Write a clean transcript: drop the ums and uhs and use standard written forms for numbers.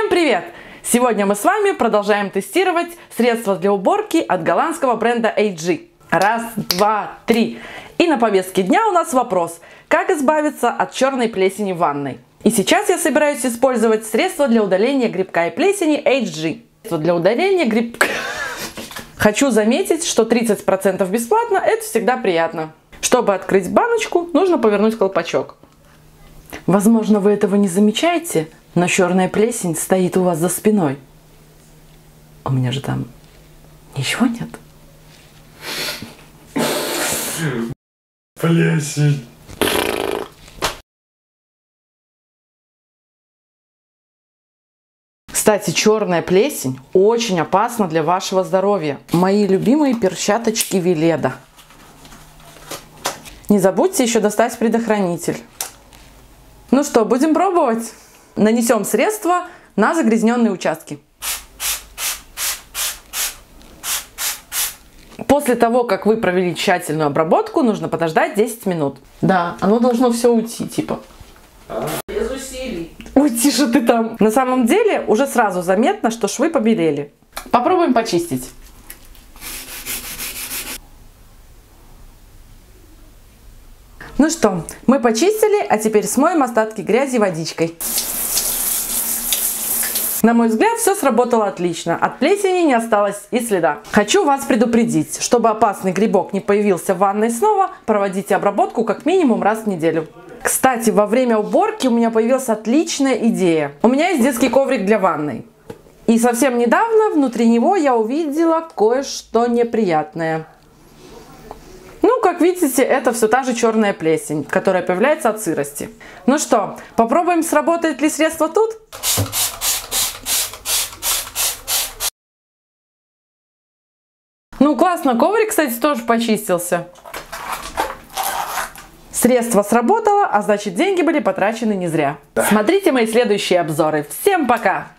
Всем привет! Сегодня мы с вами продолжаем тестировать средства для уборки от голландского бренда AG. Раз, два, три. И на повестке дня у нас вопрос: как избавиться от черной плесени в ванной? И сейчас я собираюсь использовать средство для удаления грибка и плесени AG. Средство для удаления грибка. Хочу заметить, что 30% бесплатно, это всегда приятно. Чтобы открыть баночку, нужно повернуть колпачок. Возможно, вы этого не замечаете, но черная плесень стоит у вас за спиной. У меня же там ничего нет. Плесень. Кстати, черная плесень очень опасна для вашего здоровья. Мои любимые перчаточки Веледа. Не забудьте еще достать предохранитель. Ну что, будем пробовать? Нанесем средство на загрязненные участки. После того, как вы провели тщательную обработку, нужно подождать 10 минут. Да, оно должно все уйти, типа. Без усилий. Уйти же ты там. На самом деле, уже сразу заметно, что швы побелели. Попробуем почистить. Ну что, мы почистили, а теперь смоем остатки грязи водичкой. На мой взгляд, все сработало отлично. От плесени не осталось и следа. Хочу вас предупредить, чтобы опасный грибок не появился в ванной снова, проводите обработку как минимум раз в неделю. Кстати, во время уборки у меня появилась отличная идея. У меня есть детский коврик для ванной. И совсем недавно внутри него я увидела кое-что неприятное. Ну, как видите, это все та же черная плесень, которая появляется от сырости. Ну что, попробуем, сработает ли средство тут? Ну, классно, коврик, кстати, тоже почистился. Средство сработало, а значит, деньги были потрачены не зря. Смотрите мои следующие обзоры. Всем пока!